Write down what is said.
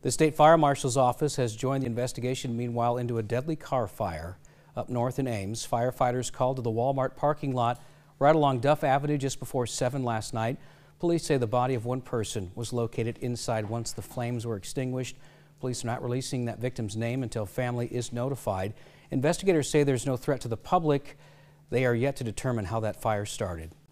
The state fire marshal's office has joined the investigation meanwhile into a deadly car fire up north in Ames. Firefighters called to the Walmart parking lot right along Duff Avenue just before 7 last night. Police say the body of one person was located inside once the flames were extinguished. Police are not releasing that victim's name until family is notified. Investigators say there's no threat to the public. They are yet to determine how that fire started.